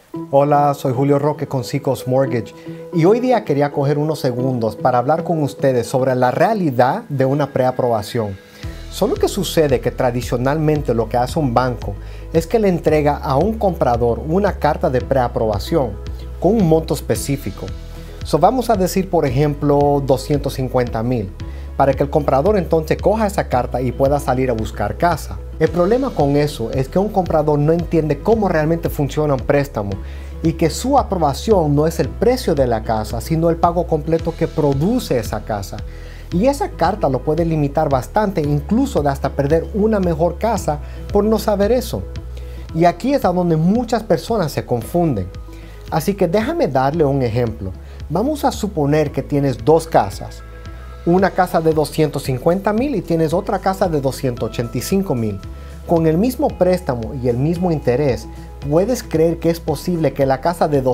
Hola, soy Julio Roque con Seacoast Mortgage y hoy día quería coger unos segundos para hablar con ustedes sobre la realidad de una preaprobación. Solo que sucede que tradicionalmente lo que hace un banco es que le entrega a un comprador una carta de preaprobación con un monto específico. Vamos a decir, por ejemplo, 250,000 para que el comprador entonces coja esa carta y pueda salir a buscar casa. El problema con eso es que un comprador no entiende cómo realmente funciona un préstamo y que su aprobación no es el precio de la casa, sino el pago completo que produce esa casa. Y esa carta lo puede limitar bastante, incluso de hasta perder una mejor casa por no saber eso. Y aquí es a donde muchas personas se confunden. Así que déjame darle un ejemplo. Vamos a suponer que tienes dos casas. Una casa de 250,000 y tienes otra casa de 285,000. Con el mismo préstamo y el mismo interés, ¿puedes creer que es posible que la casa de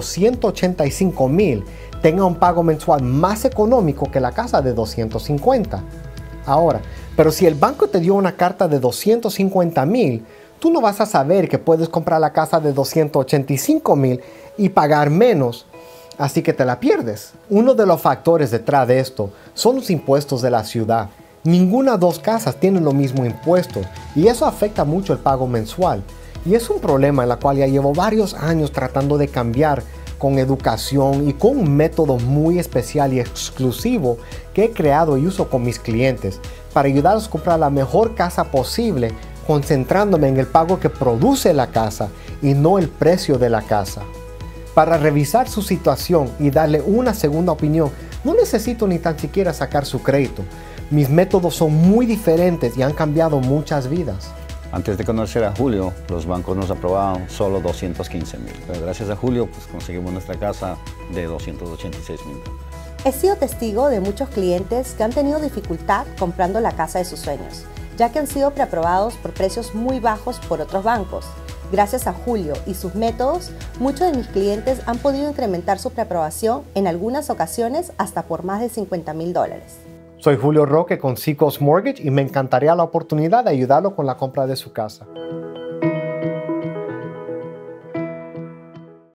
285,000 tenga un pago mensual más económico que la casa de 250? Ahora, pero si el banco te dio una carta de 250,000, tú no vas a saber que puedes comprar la casa de 285,000 y pagar menos. Así que te la pierdes. Uno de los factores detrás de esto son los impuestos de la ciudad. Ninguna dos casas tienen los mismos impuestos y eso afecta mucho el pago mensual. Y es un problema en el cual ya llevo varios años tratando de cambiar con educación y con un método muy especial y exclusivo que he creado y uso con mis clientes para ayudarlos a comprar la mejor casa posible, concentrándome en el pago que produce la casa y no el precio de la casa. Para revisar su situación y darle una segunda opinión, no necesito ni tan siquiera sacar su crédito. Mis métodos son muy diferentes y han cambiado muchas vidas. Antes de conocer a Julio, los bancos nos aprobaban solo 215,000. Pero gracias a Julio, pues conseguimos nuestra casa de 286,000. He sido testigo de muchos clientes que han tenido dificultad comprando la casa de sus sueños, ya que han sido preaprobados por precios muy bajos por otros bancos. Gracias a Julio y sus métodos, muchos de mis clientes han podido incrementar su preaprobación en algunas ocasiones hasta por más de $50,000. Soy Julio Roque con Seacoast Mortgage y me encantaría la oportunidad de ayudarlo con la compra de su casa.